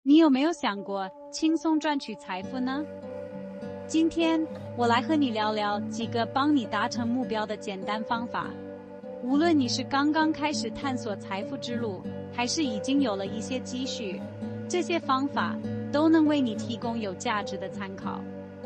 你有没有想过轻松赚取财富呢？今天我来和你聊聊几个帮你达成目标的简单方法。无论你是刚刚开始探索财富之路，还是已经有了一些积蓄，这些方法都能为你提供有价值的参考。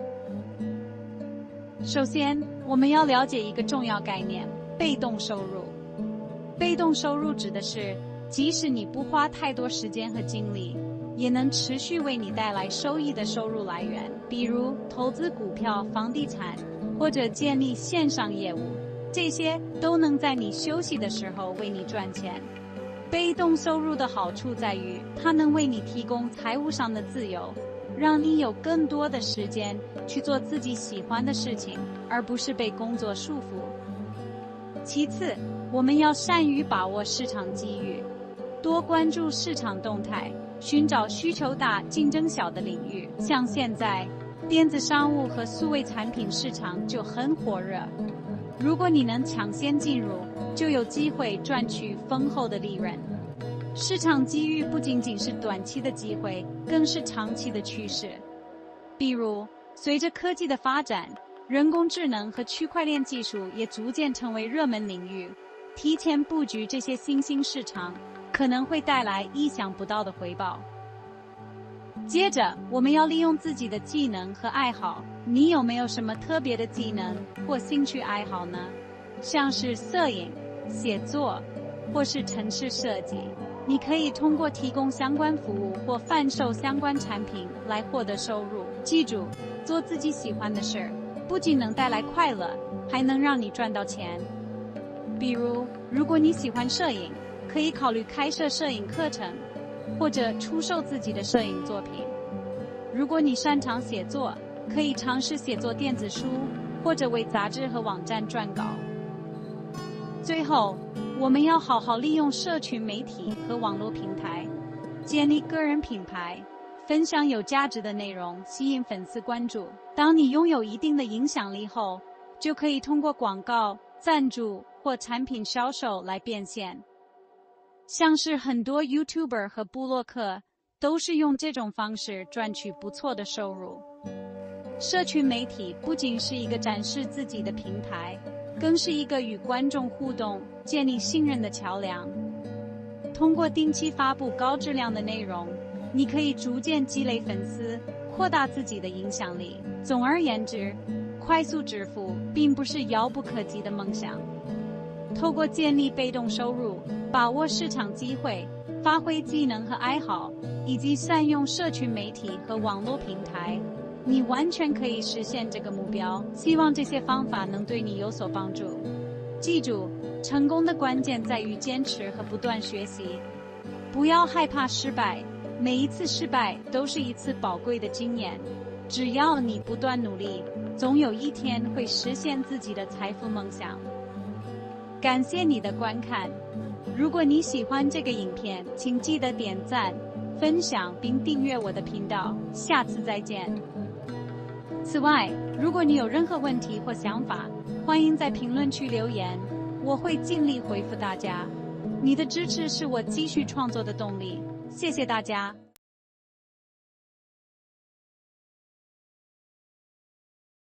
首先，我们要了解一个重要概念：被动收入。被动收入指的是，即使你不花太多时间和精力，也能持续为你带来收益的收入来源，比如投资股票、房地产，或者建立线上业务，这些都能在你休息的时候为你赚钱。被动收入的好处在于，它能为你提供财务上的自由，让你有更多的时间去做自己喜欢的事情，而不是被工作束缚。其次，我们要善于把握市场机遇，多关注市场动态，寻找需求大、竞争小的领域。像现在，电子商务和数位产品市场就很火热。如果你能抢先进入，就有机会赚取丰厚的利润。市场机遇不仅仅是短期的机会，更是长期的趋势。比如，随着科技的发展，人工智能和区块链技术也逐渐成为热门领域。提前布局这些新兴市场，可能会带来意想不到的回报。接着，我们要利用自己的技能和爱好。你有没有什么特别的技能或兴趣爱好呢？像是摄影、写作，或是程式设计。你可以通过提供相关服务或贩售相关产品来获得收入。记住，做自己喜欢的事儿，不仅能带来快乐，还能让你赚到钱。比如，如果你喜欢摄影，可以考虑开设摄影课程，或者出售自己的摄影作品。如果你擅长写作，可以尝试写作电子书，或者为杂志和网站撰稿。最后，我们要好好利用社群媒体和网络平台，建立个人品牌，分享有价值的内容，吸引粉丝关注。当你拥有一定的影响力后，就可以通过广告、赞助或产品销售来变现。像是很多 YouTuber 和部落客都是用这种方式赚取不错的收入。社群媒体不仅是一个展示自己的平台，更是一个与观众互动、建立信任的桥梁。通过定期发布高质量的内容，你可以逐渐积累粉丝，扩大自己的影响力。总而言之，快速致富并不是遥不可及的梦想。透过建立被动收入，把握市场机会，发挥技能和爱好，以及善用社群媒体和网络平台，你完全可以实现这个目标。希望这些方法能对你有所帮助。记住，成功的关键在于坚持和不断学习。不要害怕失败，每一次失败都是一次宝贵的经验。只要你不断努力，总有一天会实现自己的财富梦想。感谢你的观看。如果你喜欢这个影片，请记得点赞、分享并订阅我的频道。下次再见。此外，如果你有任何问题或想法，欢迎在评论区留言，我会尽力回复大家。你的支持是我继续创作的动力。谢谢大家。